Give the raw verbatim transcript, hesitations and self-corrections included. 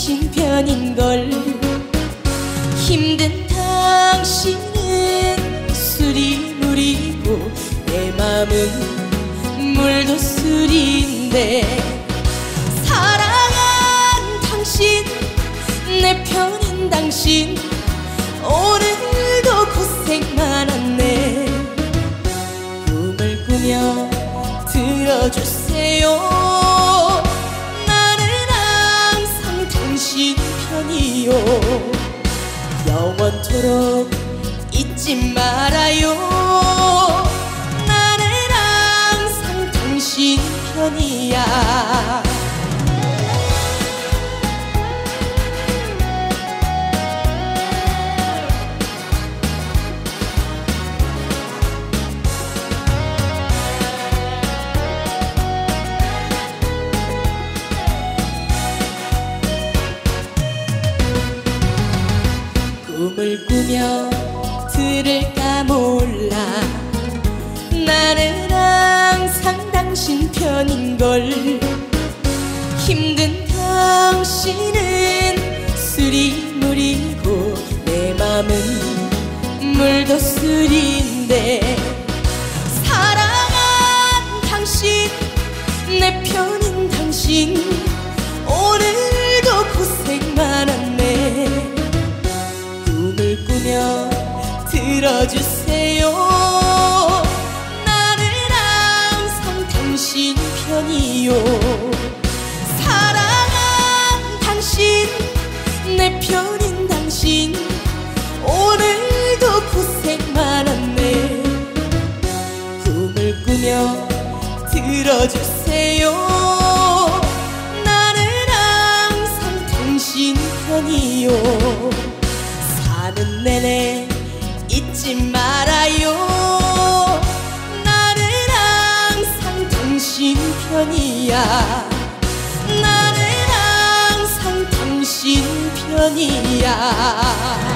당신 편인걸. 힘든 당신은 술이 물이고 내 맘은 물도 술인데, 사랑한 당신, 내 편인 당신, 오늘도 고생 많았네. 꿈을 꾸며 들어주세요. 나는 항상 당신 편이요. 영원토록 잊지 말아요. 나는 항상 당신 편이야. 꿈을 꾸며 들을까 몰라. 나는 항상 당신 편인걸. 힘든 당신은 술이 물이고 내 맘은 물도 술인데, 사랑한 당신, 내 편인 당신, 오늘도 고생 많았네. 꿈을 꾸며 들어주세요. 나는 항상 당신 편이요. 사랑한 당신, 내 편인 당신, 오늘도 고생 많았네. 꿈을 꾸며 들어주세요. 나는 항상 당신 편이요. 사는 내내 잊지 말아요. 나는 항상 당신 편이야. 나는 항상 당신 편이야.